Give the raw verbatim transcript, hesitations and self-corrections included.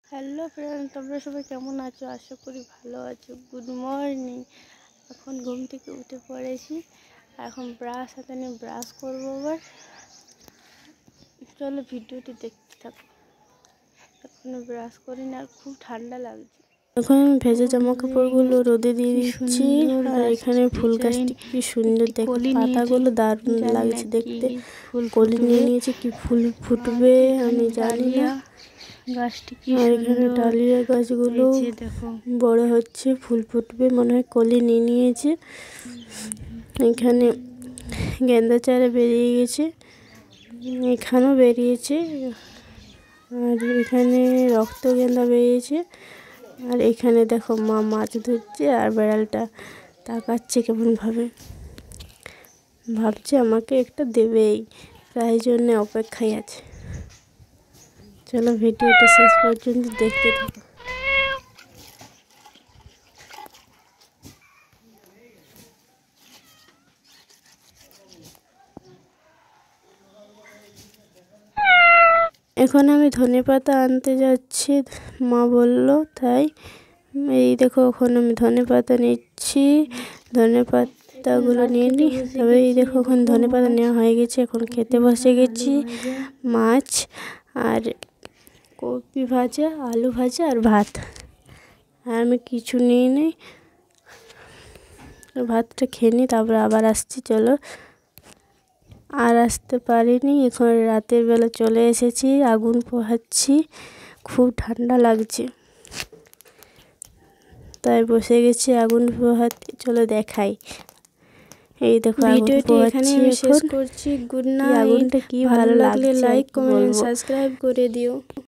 Hello friend, তোমরা সবাই কেমন আছো? আশা করি ভালো আছো। Good morning. এখন ঘুম থেকে উঠে পড়েছি। এখন ব্রাশ হাতে নিয়ে ব্রাশ করবো। আবার চলো ভিডিওটি দেখতে থাকো। এখনো ব্রাশ করিনি, আর খুব ঠান্ডা লাগছে। এখন আমি ভেজা জামা কাপড়গুলো রোদে দিয়ে দিচ্ছি। আর এখানে ফুল গাছটি কি সুন্দর দেখতে, পাতাগুলো দারুণ লাগছে দেখতে। কলি নিয়ে নিয়েছে, কি ফুল ফুটবে আমি জানি না। গাছটি কি আর এখানে ডালিয়া গাছগুলো বড় হচ্ছে, ফুল ফুটবে মনে হয়। কলি নিয়ে নিয়েছে। এখানে গেন্দা চারা বেরিয়ে গেছে, এখানেও বেরিয়েছে। আর এখানে রক্ত গেন্দা বেরিয়েছে। আর এখানে দেখো মা মাছ ধরছে, আর বেড়ালটা তাকাচ্ছে কেমন ভাবে, ভাবছে আমাকে একটা দেবেই, তাই জন্যে অপেক্ষায় আছে। চলো ভিডিওটা শেষ পর্যন্ত দেখতে থাকো। এখন আমি ধনেপাতা আনতে যাচ্ছি, মা বলল তাই। এই দেখো, এখন আমি ধনেপাতা নিচ্ছি। ধনেপাতাগুলো নিয়ে নিই, তবে এই দেখো এখন ধনেপাতা নেওয়া হয়ে গেছে। এখন খেতে বসে গেছি। মাছ আর কপি ভাজা, আলু ভাজা আর ভাত। আর আমি কিছু নিই নি, ভাতটা খেয়ে নিই, তারপর আবার আসছি। চলো, আর আসতে পারিনি, এখন রাতের বেলা চলে এসেছি। আগুন পোহাচ্ছি, খুব ঠান্ডা লাগছে, তাই বসে গেছি আগুন পোহাতে। চলো দেখাই। এই দেখো ভিডিওটি এখানে আমি শেষ করছি। Good night. আগুনটা কি ভালো লাগলে লাইক কমেন্ট সাবস্ক্রাইব করে দিও।